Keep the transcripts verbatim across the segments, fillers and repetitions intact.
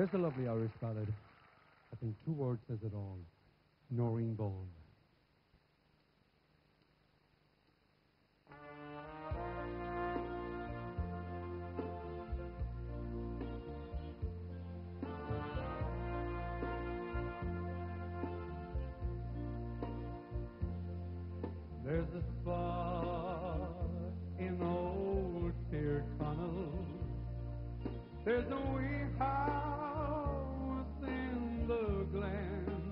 Here's a lovely Irish ballad. I think two words says it all. Noreen Bawn. There's a spot in old Tear Tunnel. There's a wee house in the glen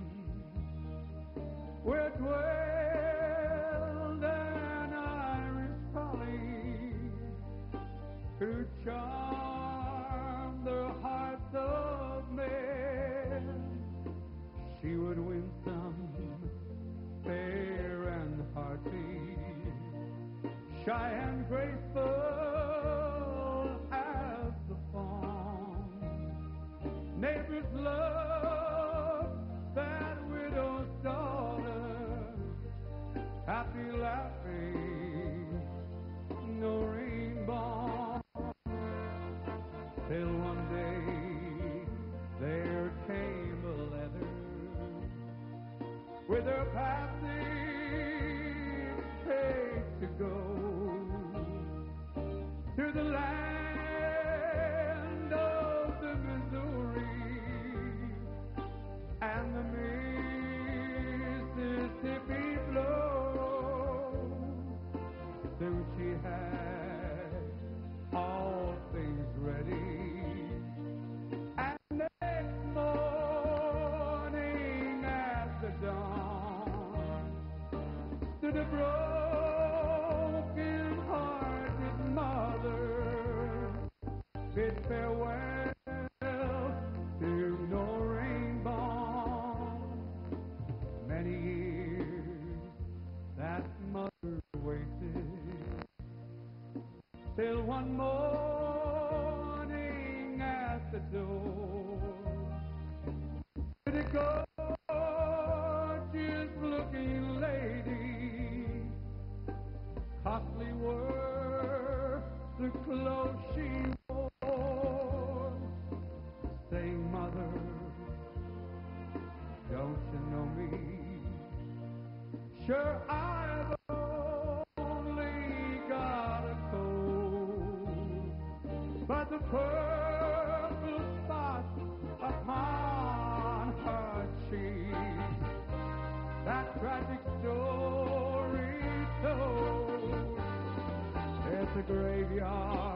where dwelled an Irish collie who charmed the hearts of men. She would win some fair and hearty, shy and graceful as the fawn. Neighbors love that widow's daughter, happy laughing Noreen Bawn. Till one day there came a letter with her passing page to go to the land of the Missouri and the Mississippi flows. Soon she had all things ready, and next morning at the dawn stood a broken-hearted mother, bid farewell to Noreen Bawn. Many years that mother waited, till one morning at the door stood a gorgeous looking lady. Costly were the clothes she wore, saying, "Mother, don't you know me? Sure, I've only got a cold, but the purple spot upon her cheek, that tragic story told. It's a graveyard